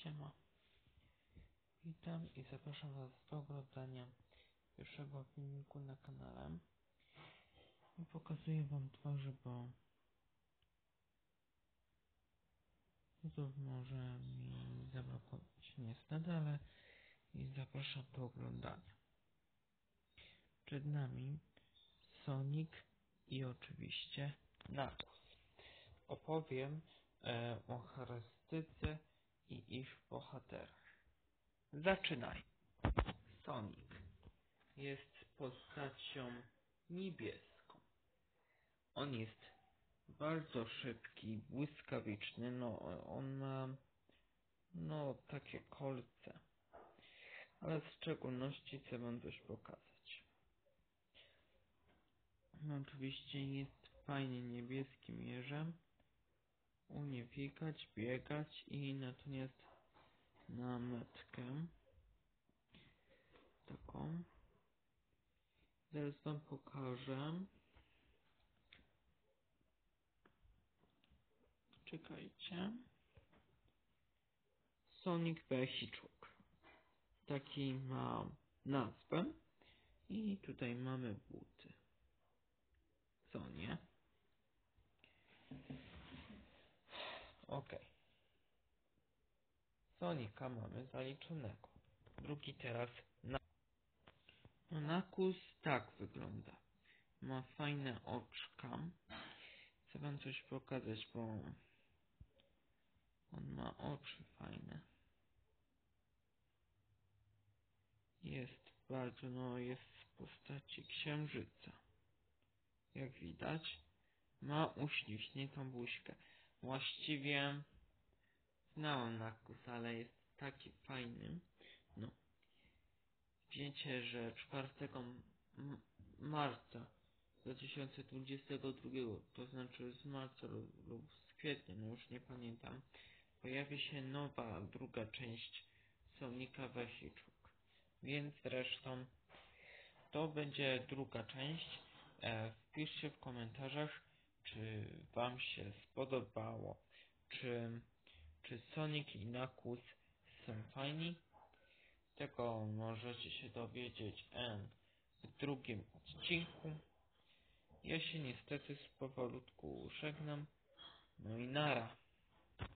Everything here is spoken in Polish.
Siema. Witam i zapraszam Was do oglądania pierwszego filmiku na kanale. I pokazuję Wam twarze, bo YouTube może mi zablokować niestety, ale i zapraszam do oglądania. Przed nami Sonic i oczywiście Knuckles. Opowiem o charakterystyce i ich bohaterach. Zaczynaj. Sonic jest postacią niebieską. On jest bardzo szybki, błyskawiczny, on ma takie kolce. Ale w szczególności chcę Wam coś pokazać. Oczywiście jest fajnie niebieskim jeżem. Umie biegać i natomiast na metkę taką. Zaraz Wam pokażę. Czekajcie. Sonic the Hedgehog. Taki ma nazwę. I tutaj mamy buty. Co nie? Ok. Sonika mamy zaliczonego. Drugi teraz Knuckles tak wygląda. Ma fajne oczka. Chcę Wam coś pokazać, bo on ma oczy fajne. Jest bardzo, jest w postaci księżyca. Jak widać, ma uśliczniętą buźkę. Właściwie znałem Knuckles, ale jest taki fajny. Wiecie, że 4 marca 2022, to znaczy z marca lub z kwietnia, już nie pamiętam, pojawi się nowa, druga część Sonika the Hedgehog. Więc zresztą to będzie druga część. Wpiszcie w komentarzach, czy Wam się spodobało, czy Sonic i Knuckles są fajni. Tego możecie się dowiedzieć w drugim odcinku. Ja się niestety powolutku żegnam. No i nara.